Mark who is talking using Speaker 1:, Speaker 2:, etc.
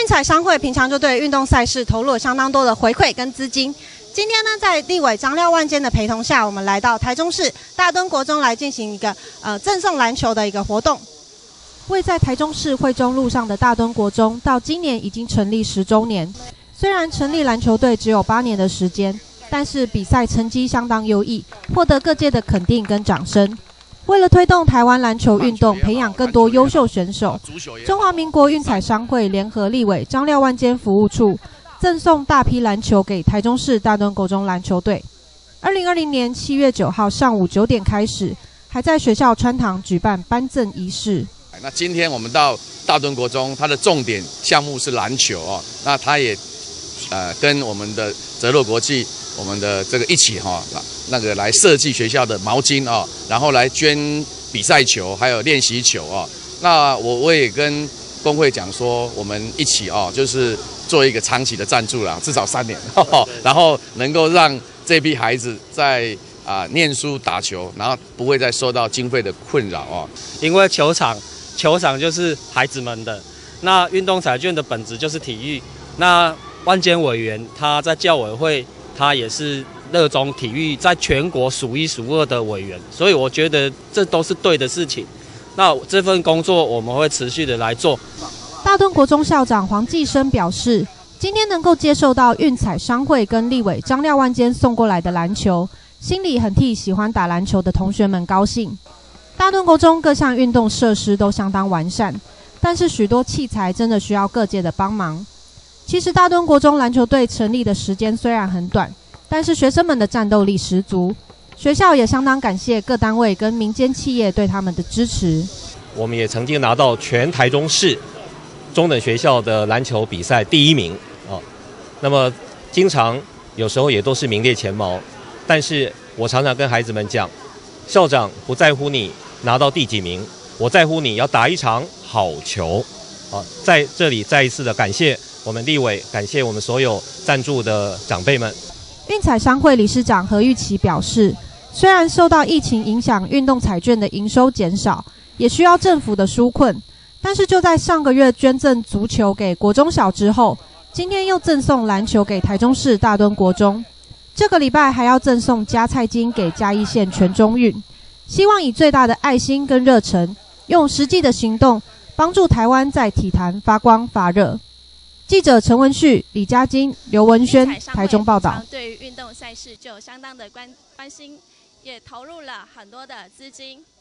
Speaker 1: 彩商会平常就对运动赛事投入了相当多的回馈跟资金。今天呢，在立委张廖万坚的陪同下，我们来到台中市大墩国中来进行一个赠送篮球的一个活动。位在台中市惠中路上的大墩国中，到今年已经成立10周年。虽然成立篮球队只有8年的时间，但是比赛成绩相当优异，获得各界的肯定跟掌声。为了推动台湾篮球运动，培养更多优秀选手，中华民国运彩商会联合立委张廖万坚服务处赠送大批篮球给台中市大墩国中篮球队。2020年7月9号上午9点开始，还在学校穿堂举办颁赠仪式。
Speaker 2: 那今天我们到大墩国中，它的重点项目是篮球哦。那它也跟我们的泽洛国际，我们的这个一起来设计学校的毛巾哦，然后来捐比赛球，还有练习球哦。那我也跟工会讲说，我们一起哦，就是做一个长期的赞助啦，至少3年，然后能够让这批孩子在念书打球，然后不会再受到经费的困扰哦。
Speaker 3: 因为球场就是孩子们的，那运动彩券的本质就是体育。那万坚委员他在教委会，他也是热衷体育，在全国数1数2的委员，所以我觉得这都是对的事情。那这份工作我们会持续的来做。
Speaker 1: 大墩国中校长黄继生表示，今天能够接受到运彩商会跟立委张廖万坚送过来的篮球，心里很替喜欢打篮球的同学们高兴。大墩国中各项运动设施都相当完善，但是许多器材真的需要各界的帮忙。其实大墩国中篮球队成立的时间虽然很短，但是学生们的战斗力十足，学校也相当感谢各单位跟民间企业对他们的支持。
Speaker 4: 我们也曾经拿到全台中市中等学校的篮球比赛第1名啊。那么经常有时候也都是名列前茅，但是我常常跟孩子们讲，校长不在乎你拿到第几名，我在乎你要打一场好球啊！在这里再一次的感谢我们立委，感谢我们所有赞助的长辈们。
Speaker 1: 运彩商会理事长何玉琪表示，虽然受到疫情影响，运动彩券的营收减少，也需要政府的纾困，但是就在上个月捐赠足球给国中小之后，今天又赠送篮球给台中市大墩国中，这个礼拜还要赠送加菜金给嘉义县全中运，希望以最大的爱心跟热忱，用实际的行动帮助台湾在体坛发光发热。记者陈文旭、李嘉金、刘文轩，台中报道。
Speaker 5: 对于运动赛事就有相当的关心，也投入了很多的资金。